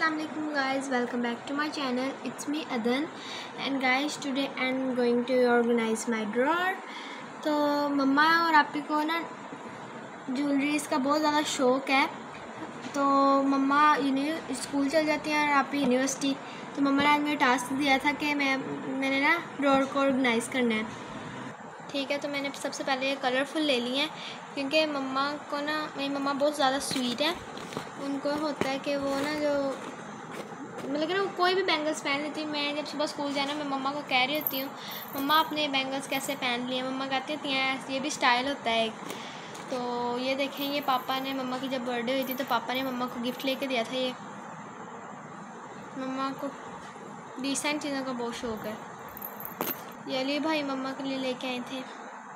Assalamu alaikum guys, welcome back to my channel. It's me Adan and guys today I'm going to organize my drawer. तो मम्मा और आपी को ना jewelleries का बहुत ज़्यादा शौक़ है। तो मम्मा स्कूल चल जाती हैं और आपी यूनिवर्सिटी। तो मम्मा ने आज मुझे टास्क दिया था कि मैंने ना ड्रॉर को ऑर्गेनाइज़ करना है। ठीक है, तो मैंने सबसे पहले ये कलरफुल ले लिए हैं क्योंकि मम्मा को ना मेरी मम्मा बहुत ज़्यादा स्वीट है। उनको होता है कि वो ना जो मतलब कि ना कोई भी बैंगल्स पहन लेती हूँ। मैं जब सुबह स्कूल जाना मैं मम्मा को कह रही होती हूँ मम्मा अपने बैंगल्स कैसे पहन लिए। मम्मा कहती होती हैं ये भी स्टाइल होता है एक। तो ये देखें, ये पापा ने मम्मा की जब बर्थडे हुई थी तो पापा ने मम्मा को गिफ्ट लेके दिया था। ये मम्मा को डिसेंट चीज़ों का बहुत शौक़ है। ये लिए भाई मम्मा के लिए लेके आए थे।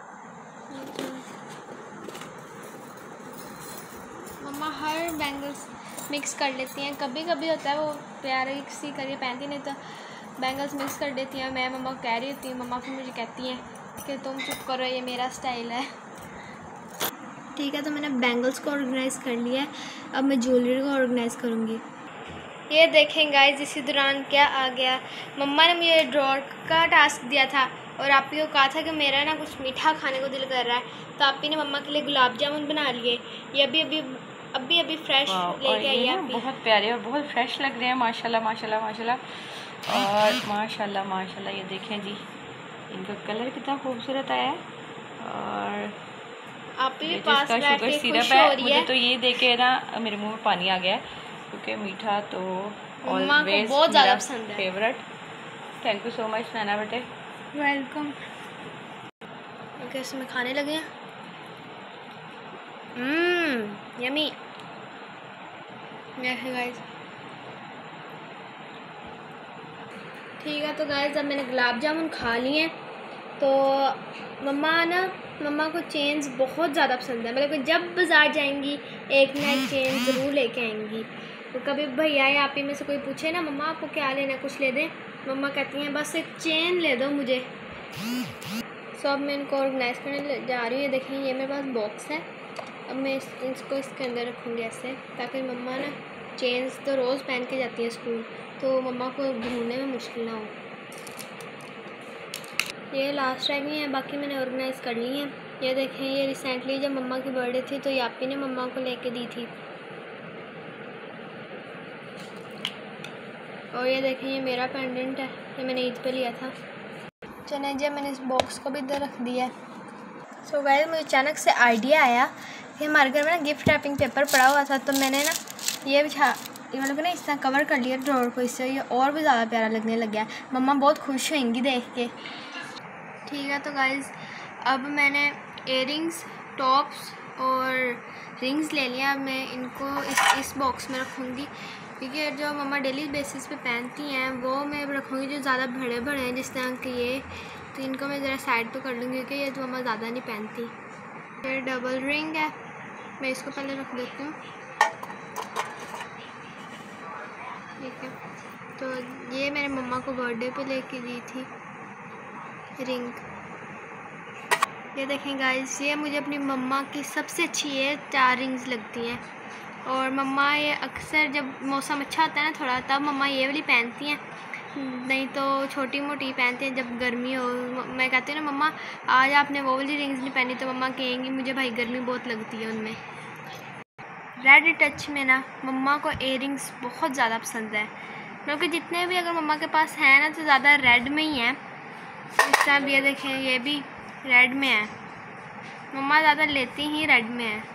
मम्मा हर बैंगल्स मिक्स कर लेती हैं। कभी कभी होता है वो प्यारे सी करके पहनती, नहीं तो बैंगल्स मिक्स कर देती हैं। मैं मम्मा को कह रही होती हूँ, मम्मा फिर मुझे कहती हैं कि तुम चुप करो, ये मेरा स्टाइल है। ठीक है, तो मैंने बैंगल्स को ऑर्गेनाइज़ कर लिया है। अब मैं ज्वेलरी को ऑर्गेनाइज़ करूँगी। ये देखें गाइस, इसी दौरान क्या आ गया, मम्मा ने मुझे ड्रॉर का टास्क दिया था और आपी को कहा था कि मेरा ना कुछ मीठा खाने को दिल कर रहा है। तो आपी ने मम्मा के लिए गुलाब जामुन बना लिए। ये अभी फ्रेश लेके आई है। बहुत प्यारे और बहुत फ्रेश लग रहे हैं माशाल्लाह माशाल्लाह माशाल्लाह। और माशाल्लाह माशाल्लाह ये देखें जी, इनका कलर कितना खूबसूरत आया है। और आपी भी पास बैठ के सिरप है। मुझे तो ये देखे ना मेरे मुंह में पानी आ गया है क्योंकि मीठा तो ऑलवेज बहुत ज़्यादा पसंद है, favourite. Thank you so much Naina बेटे। वेलकम। ओके, इसमें खाने लगे हैं। यमी। गाइस ठीक है, तो गाइस अब मैंने गुलाब जामुन खा लिए। तो मम्मा को चेन्स बहुत ज़्यादा पसंद है। मतलब जब बाज़ार जाएंगी एक ना एक चेन ज़रूर लेके आएंगी। तो कभी भैया या आपी में से कोई पूछे ना मम्मा आपको क्या लेना, कुछ ले दें, मम्मा कहती हैं बस एक चेन ले दो मुझे। सो अब मैं इनको ऑर्गेनाइज़ करने जा रही हूँ। देखें ये मेरे पास बॉक्स है। अब मैं इसको इसके अंदर रखूँगी ऐसे, ताकि मम्मा ना चेन्स तो रोज़ पहन के जाती हैं स्कूल, तो मम्मा को ढूंढने में मुश्किल ना हो। ये लास्ट रह गई हैं, बाकी मैंने ऑर्गेनाइज़ कर ली हैं। ये देखें, ये रिसेंटली जब मम्मा की बर्थडे थी तो यापी ने मम्मा को लेके दी थी। और ये देखें, ये मेरा पेंडेंट है, ये मैंने ईद पे लिया था। चलिए जी, मैंने इस बॉक्स को भी इधर रख दिया है। सो गाइस, मुझे अचानक से आइडिया आया कि हमारे घर में ना गिफ्ट रैपिंग पेपर पड़ा हुआ था। तो मैंने ना ये मतलब ना इस तरह कवर कर लिया ड्रॉर को, इससे ये और भी ज़्यादा प्यारा लगने लग गया। मम्मा बहुत खुश होंगी देख के। ठीक है, तो गाइस अब मैंने इयररिंग्स, टॉप्स और रिंग्स ले लिया। मैं इनको इस बॉक्स में रखूँगी क्योंकि जो मम्मा डेली बेसिस पे पहनती हैं वो मैं रखूँगी। जो ज़्यादा बड़े बड़े हैं जिस तरह के ये, तो इनको मैं ज़रा साइड पे कर लूँगी क्योंकि ये तो मम्मा ज़्यादा नहीं पहनती। ये डबल रिंग है, मैं इसको पहले रख देती हूँ। ठीक है, तो ये मैंने मम्मा को बर्थडे पे लेके दी थी रिंग। ये देखें गाइस, ये मुझे अपनी मम्मा की सबसे अच्छी ये 4 रिंग्स लगती हैं। और मम्मा ये अक्सर जब मौसम अच्छा होता है ना थोड़ा, तब मम्मा ये वाली पहनती हैं, नहीं तो छोटी मोटी पहनती हैं जब गर्मी हो। मैं कहती हूँ ना मम्मा आज आपने वो वाली रिंग्स नहीं पहनी, तो मम्मा कहेंगी मुझे भाई गर्मी बहुत लगती है उनमें। रेड टच में ना मम्मा को इयररिंग्स बहुत ज़्यादा पसंद है। मतलब कि जितने भी अगर मम्मा के पास हैं ना तो ज़्यादा रेड में ही हैं। इस तरह ये देखें, ये भी रेड में है। मम्मा ज़्यादा लेती ही रेड में है।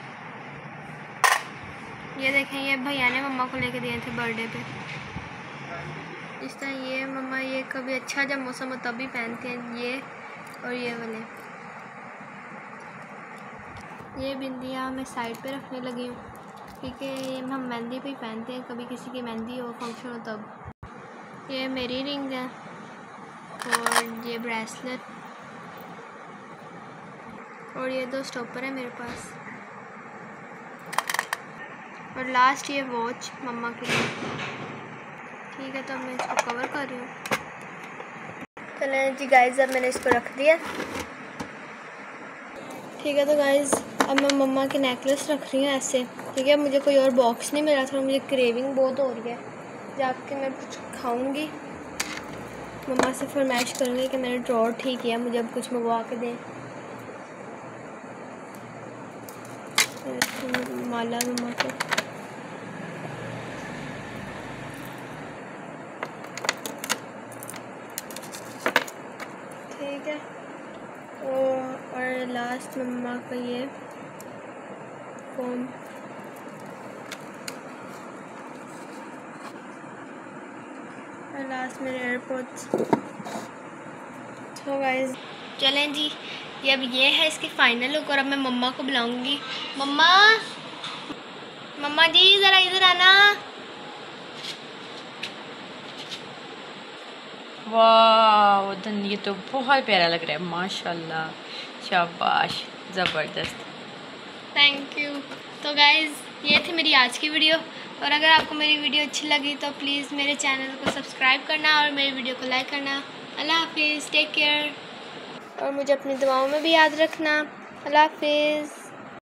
ये देखें, ये भैया ने मम्मा को लेके दिए थे बर्थडे पे। इस तरह ये मम्मा ये कभी अच्छा जब मौसम हो तभी पहनती हैं, ये और ये वाले। ये बिंदियाँ मैं साइड पे रखने लगी हूँ क्योंकि ये हम मेहंदी पे ही पहनते हैं, कभी किसी की मेहंदी हो, फंक्शन हो तब। ये मेरी रिंग है और ये ब्रेसलेट और ये 2 स्टॉपर है मेरे पास। और लास्ट ये वॉच मम्मा के लिए। ठीक है, तो अब मैं इसको कवर कर रही हूँ। चलें जी गाइस, अब मैंने इसको रख दिया। ठीक है, तो गाइस अब मैं मम्मा के नेकलेस रख रही हूँ ऐसे, ठीक है। मुझे कोई और बॉक्स नहीं मिला था, मुझे क्रेविंग बहुत हो रही है। जाके मैं कुछ खाऊंगी, मम्मा से फरमाइश करूँगी कि मैंने ड्रॉर ठीक किया, मुझे अब कुछ मंगवा के दें। माला मम्मा को ठीक है। और लास्ट मम्मा का ये फोन, और लास्ट मेरे एयरपोर्ट्स। तो गाइस चलें जी, ये अब ये है इसकी फाइनल लुक। और अब मैं मम्मा को बुलाऊंगी। मम्मा, मम्मा जी ज़रा इधर आना। वाह धन, ये तो बहुत प्यारा लग रहा है माशाल्लाह, शाबाश, ज़बरदस्त। Thank you. तो गाइज़ ये थी मेरी आज की वीडियो, और अगर आपको मेरी वीडियो अच्छी लगी तो प्लीज़ मेरे चैनल को सब्सक्राइब करना और मेरी वीडियो को लाइक करना। अल्लाह हाफिज़, टेक केयर, और मुझे अपनी दुआओं में भी याद रखना। अल्लाह हाफिज़।